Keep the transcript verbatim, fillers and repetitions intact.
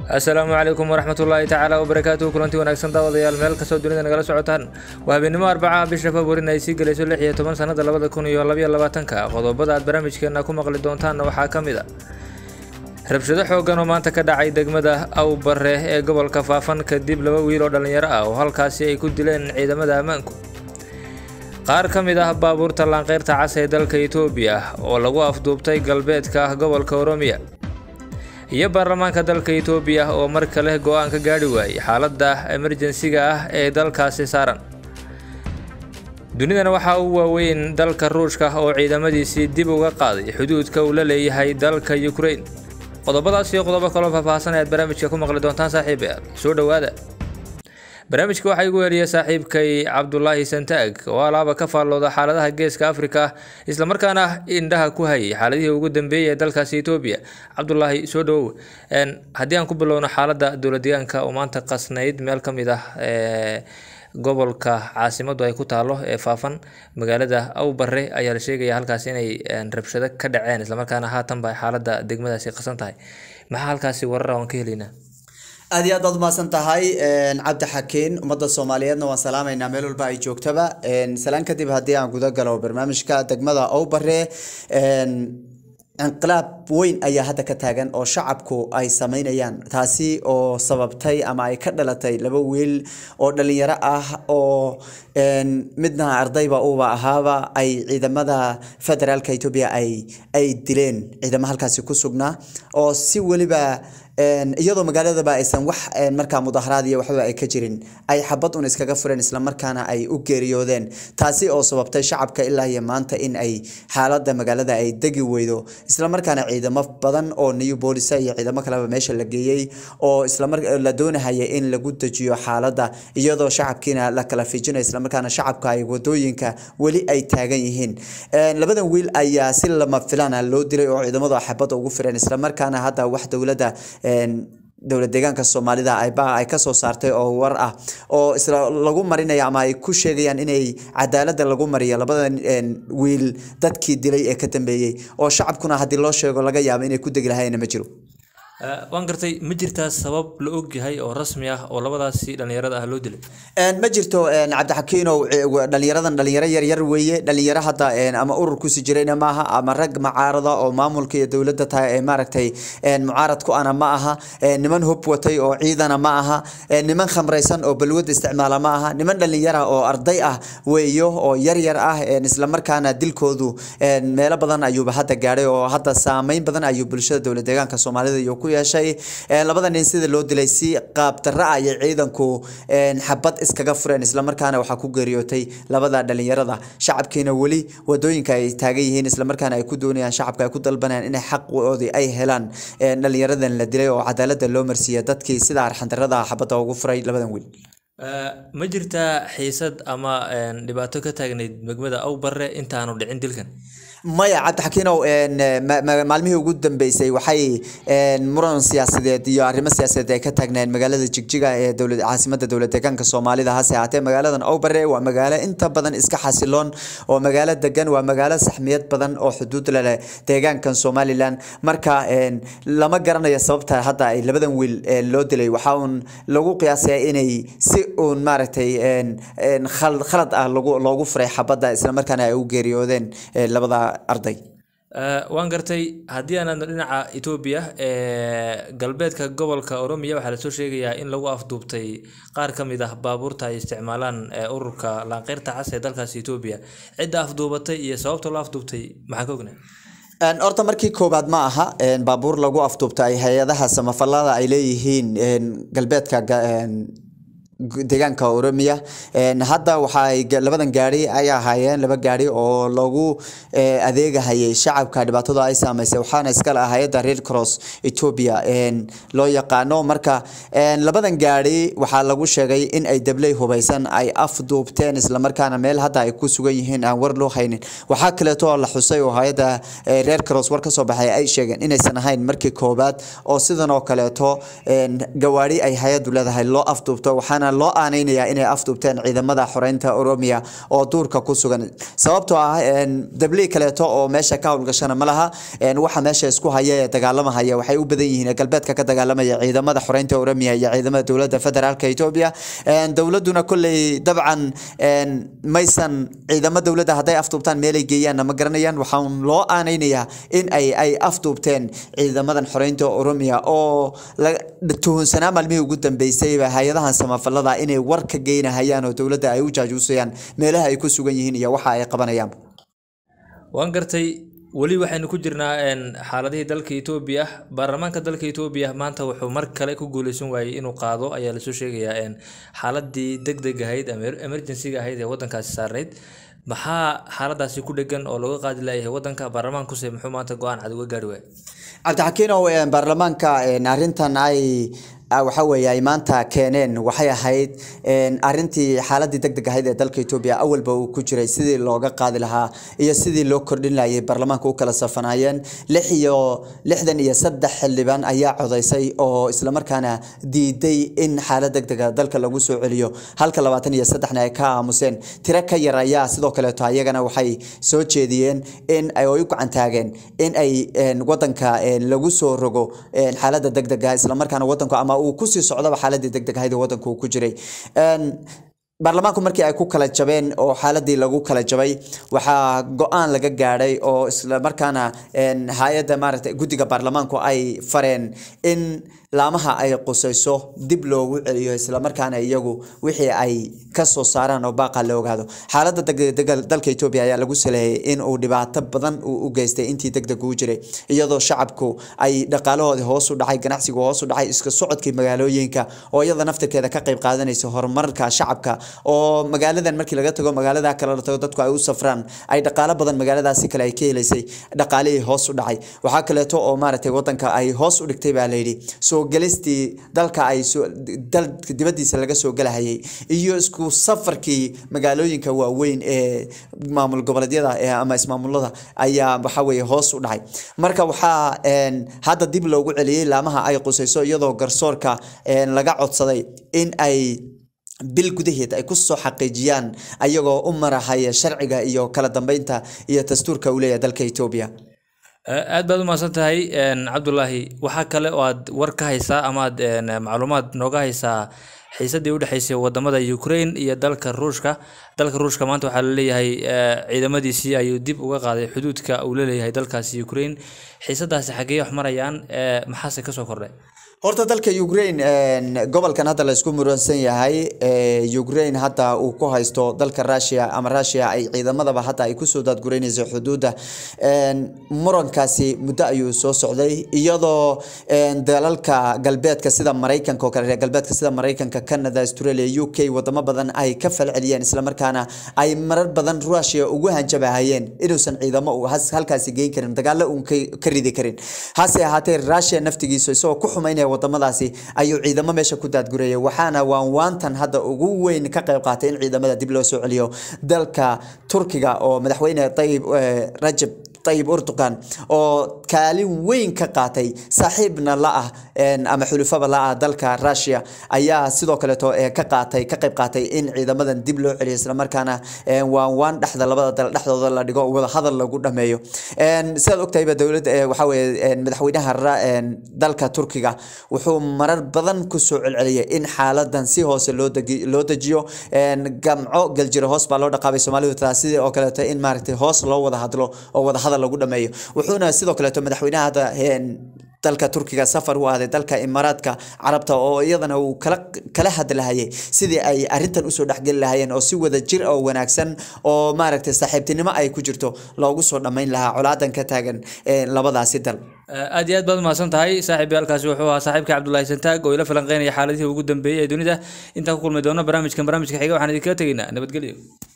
السلام عليكم ورحمة الله تعالى وبركاته. كلنتي وناكسن داوديال meel kasto dunida nagala socotaan waa habeenimo Arbaca bisha February ay sii galayso lix iyo toban sanada labada kun iyo laba iyo labaatanka. Qodobada aad barnaamijkeena ku maqli doontaan waxaa kamid ah rabshado xoogan oo maanta ka dhacay degmada Awbarre ee gobolka Faafan kadib laba wiil oo dhalinyaro ah oo halkaasi ay ku dileen ciidamada ammaanku. qaar kamid ah baabuurta laanqeyrta cas ee dalka Itoobiya oo lagu afduubtay galbeedka gobolka Oromiya iyo baarlamaanka dalka Itoobiya oo mar kale go'aan ka gaari waayay xaaladda emergency-ga ah ee dalkaasi saaran. dunidana waxa uu waaweyn dalka Ruushka oo ciidamadiisii dib uga qaaday xuduudka uu la leeyahay dalka Ukraine. qodobadaas iyo qodobo kale oo faahfaahsan ee barnaamijka ku maqli doontaan saaxiibayaal. soo dhawaada. barnaamijka waxa igu weeriyay saaxiibkay Cabdullaahi Santaag oo alaaba ka faallooda xaaladaha geeska Afrika isla markaana indhaha ku hayay xaaladihii ugu dambeeyay ee dalkaasi Itoobiya. Cabdullaahi soo dhawow. een hadii aan ku bilowno xaaladda dowladdeegaanka oo maanta qasnayd meel kamid ah ee gobolka caasimadu ay ku taalo ee Faafan magaalada Awbarre ayaa la sheegay halkaas inay rabshado ka dhaceen isla markaana haatan bay xaaladda degmadaasi qasan tahay. maxaa halkaasi warar aan ka helaynaa? aad iyo aad baad umahadsan tahay Cabdi Xakiin ummadda Soomaaliyeedna waan salaamaynaa meel walba ay joogtaba. salaan kadib haddii aan guda galo barnaamijka degmada Awbarre انقلاب وين أي هذا كتاجن أو شعبكو أي سمينيان تاسي أو سببتي أما أي كدلتي لبويل أو دلني رأه أو إن مدنا عرضي بأوبا هذا أي إذا ماذا فدرال كيتوبيا أي أي دلين إذا ما هالكاسي كسوجنا أو سوى بقى iyadoo magaalada ba aysan wax marka mudaharaad iyo waxba ay ka jirin ay xabad un iskaga fureen isla markaana ay u geeriyoodeen taasi oo sababtay shacabka ilaa iyo maanta in ay xaaladda magaalada ay degi weydo isla markaana ciidamo badan oo new police iyo ciidamo kale meesha la geeyay oo isla markaa la doonayo in lagu dajiyo xaaladda iyadoo shacabkiina la kala fiijinayo isla markaana shacabka ay wadooyinka wali ay taagan yihiin labadan wiil ayaa si lama filaan loo dilay oo ciidamadu xabad ugu fureen isla markaana hadda wax dawladda dawlad deegaanka Soomaalida ay baa ay ka soo saartay oo war ah oo isla lagu marinayo ama ay ku sheegayaan inay cadaaladda lagu mariyo labadan wiil dadkii dilay ee ka dambeeyay oo shacabkuna hadii loo sheego laga yaabo inay ku degi lahayn ma jiro. waan gartay ma jirtaa sabab la og yahay oo rasmi ah oo labadaasi dhalinyarada ah loo dilay? een ma jirto een Cabdi Xakiin oo dhalinyaradan dhalinyaro yar yar weeye dhalinyaro hadda een ama urur ku sii jirayna maaha ama rag mucaarada oo maamulka iyo dawladda tahay ee maaragtay een mucaarad ku ana ma aha niman hub watay oo ciidana ma aha niman khamraysan oo balwad isticmaala ma aha niman dhalinyaro oo arday ah weeyo oo yar yar ah een isla markaana dilkoodu een meelo badan ayuu hadda gaaray oo hadda saameyn badan ayuu bulshada dawlad deegaanka Soomaalida iyo ku yeeshay labada nin sida loo dilay si qaab darra ay ciidanku een xabad iskaga fureen isla markaana waxa ku geeriyootay labada dhalinyarada shacabkiina wali wadooyinka ay taagan yihiin isla markaana ay ku doonayaan shacabka ay ku dalbanayaan inay xaqooda ay helaan dhalinyaradan la dilay oo cadaaladda loo marsiyo dadkii sida arxan darrada xabadda ugu furay labadan wiil. ma jirtaa xiisad ama dhibaato ka taagnayd degmada Awbarre intaanu dhicin dilkan? maya Cabdi Xakiin oo een maalmihii ugu dambeysay waxay een muran siyaasadeed iyo arrimo siyaasadeed ay ka taagneen magaalada Jigjiga ee dawladda caasimadda dawlad deegaanka Soomaalida hase ahaatee magaaladan Awbarre waa magaalo inta badan iska xasiloon oo magaalo degan waa magaalo saxmiyad badan oo xuduud la leh deegaankan Somaliland marka een lama garanayo sababta hadda ay labadan wiil loo dilay waxa uu lagu qiyaasay inay si uun maaragtay een khalad ah lagu loogu furay xabadda isla markaana ay u geeriyoodeen labada arday. waan gartay hadii aan dhinaca Itoobiya ee galbeedka gobolka Oromiya waxa la soo sheegayaa in lagu afduubtay qaar kamid ah baabuurta ay isticmaalaan ururka laanqeyrta cas ee dalkaasi Itoobiya. cid afduubatay iyo sababta loo afduubtay maxaa ka ognahay? een horta markii koobaad ma aha een baabuur lagu afduubtay hay'adaha samafalada ay leeyihiin een galbeedka deegaanka Oromiya een hadda waxa ay labadan gaari ay ahaayeen laba gaari oo lagu adeegahayay shacabka dhibaatada ay saameysay waxaana iska la hay'adda Red Cross Ethiopia een loo yaqaano marka een labadan gaari waxa lagu sheegay in ay dablay hubaysan ay afduubteen isla markaana meel hadda ay ku sugan yihiin aan war loo haynin waxa kale oo la xusay oo hay'adda Red Cross war ka soo baxay ay sheegeen inaysan ahayn markii koobaad oo sidan oo kale to een gawaari ay hay'addu leedahay loo afduubto waxaana loo aaneynaya inay afduubteen ciidamada xoreynta Oromia oo duurka ku sugan sababtoo ah dabli kaleeto oo meesha ka howlgashana malaha waxa meesha isku haya ee dagaalamaya waxay u badan yihiin galbeedka ka dagaalamaya ciidamada xoreynta Oromia iyo ciidamada dawladda federaalka Itoobiya dawladuna kulay dabcan maysan ciidamada dawladda haday afduubtaan meel ay geeyaan ma garanayaan waxaan loo aaneynaya in ay ay afduubteen ciidamadan xoreynta Oromia oo tuhunsanaa maalmihii ugu dambeysay hay'adaha samafalada inay war ka geynahayaan oo dawladda ay u jaajuusayaan meelaha ay ku sugan yihiin iyo waxa ay qabanayaan waan gartay wali waxaynu ku jirnaa in xaaladihii dalka Itoobiya baarlamaanka dalka Itoobiya maanta wuxuu mar kale ku guuleysan waayay inuu qaado ayaa la soo sheegayaa in xaaladii degdeg ahayd ama emergency ahayd ee wadankaasi saarneyd maxaa xaaladaasi ku dhagan oo laga qaadi lahayd wadanka baarlamaanku se muxuu maanta go'aan cad uga gaari waayay cabdixakiin oo baarlamaanka arintan ay waxa weeye ay maanta keeneen waxay ahayd arintii xaaladii degdeg ahayd ee dalka Itoobiya awalba uu ku jiray sidii looga qaadi lahaa iyo sidii loo kordhin lahayd baarlamaanka u kala safanayeen lix iyo lixdan iyo saddex xildhibaan ayaa codeysay oo isla markaana diiday in xaalad degdeg ah dalka lagu soo celiyo halka labaatan iyo saddex ay ka aamuseen tiro ka yar ayaa sidoo kale ayagana waxay soo jeediyeen in ay u gacan taageen in ay wadanka lagu soo rogo xaaladda degdeg ah isla markaana wadanku ama uu ku sii socdo xaaladii degdeg ahayd wadanku ku jiray een baarlamaanku markii ay ku kala jabeen oo xaaladii lagu kala jabay waxa go'aan laga gaaray oo isla markaana een hay'adda maaragtay guddiga baarlamaanku ay fareen in laamaha ay qusayso dib loogu celiyo isla markaana iyagu wixii ay ka soo saaraan oo baaqa la ogaado xaaladda degdeg dalka Itoobiya ayaa lagu saleeyay in uu dhibaato badan u geystay intii degdeg u jiray iyadoo shacabku ay dhaqaalahooda hoos u dhacay ganacsigu hoos u dhacay iska socodkii magaalooyinka oo iyada nafteeda ka qayb qaadanayso horumarka shacabka oo magaaladan markii laga tago magaalada kale la tago dadku ay u safraan ay dhaqaale badan magaaladaasi kale ay ka helaysay dhaqaalihii hoos u dhacay waxa kale oo maaragtay wadanka ay hoos u dhigtay baa la yiri soo galistii dalka ay dalka dibadiisa laga soo galahayay iyo isku safarkii magaalooyinka waaweyn ee maamul goboleedyada ee ama ismaamulada ayaa waxa weeye hoos u dhacay marka waxa een hadda dib loogu celiyay laamaha ay qusayso iyadoo garsoorka een laga codsaday in ay bil gudaheed ay ku soo xaqiijiyaan ayagoo u marahaya sharciga iyo kala dambeynta iyo dastuurka u leeyahay dalka Itoobiya aad baad u maasantahay Cabdullaahi waxa kale oo aad war ka haysaa ama aad macluumaad nooga haysaa xiisadii u dhaxaysay wadamada Ukraine iyo dalka Ruushka dalka Ruushka maanta waxa la leeyahay ciidamadiisii ayuu dib uga qaaday xuduudka uu leeyahay dalkaasi Ukraine xiisadaasi xagee wax marayaan maxaa ka soo kordhay horta dalka Ukraine gobolkan hadda la isku muransan yahay Ukraine hadda uu ku haysto dalka Russia ama Russia ay ciidamadaba hadda ay ku soo daadgureynayso xuduuda murankaasi muddo ayuu soo socday iyadoo dalalka galbeedka sida Mareykanka oo kale galbeedka sida Mareykanka Canada Australia U K wadamo badan ay ka falceliyeen isla markaana ay marar badan Russia ugu hanjabahayeen inuusan ciidamo u halkaasi geyn karin dagaal uu ka ridi karin hase ahaatee Russia naftigiisu isoo ku xumeynaya wadamadaasi ayuu ciidamo meesha ku daadgureeyay waxaana waan waantan hadda ugu weyn ka qayb qaatay in ciidamada dib loo soo celiyo dalka Turkiga oo madaxweyne Tayyip Rajab Tayyip Erdogan oo kaalin weyn ka qaatay saaxiibna la ah ama xulufaba la ah dalka Russia ayaa sidoo kale to ka qaatay ka qayb qaatay in ciidamadan dib loo celiyo isla markaana waan waan dhaxda labada dal dhaxdooda la dhigo wada hadal lagu dhameeyo een sida ogtayba dawladda waxa weeye madaxweynaha dalka Turkiga wuxuu marar badan ku soo celceliyay in xaaladan si hoose loo loo dajiyo een gamco galjiro hoos baa loo dhaqaabay Soomaalidu taasi oo kale in maaragtay hoos loo wada hadlo oo wada lagu dhameeyo wuxuuna sidoo kale madaxweynaha dalka Turkiga safar u aaday dalka Imaaraadka Carabta oo iyadana uu kala kala hadlayay sidii ay arintan u soo dhaxgal lahaayeen oo si wada jir oo wanaagsan oo maaragtay saaxiibtinimo ay ku jirto loogu soo dhameyn lahaa colaadan ka taagan labadaasi dal aad iyo aad baad maasantahay saaxiibayalkaasi wuxuu ahaa saaxiibka Cabdullaahi Santaag oo ila falanqeynaya xaaladihii ugu dambeeyay ee dunida inta ku kulmay doona barnaamijkan barnaamijka xiga waxaan idinka tegaynaa nabadgelyo.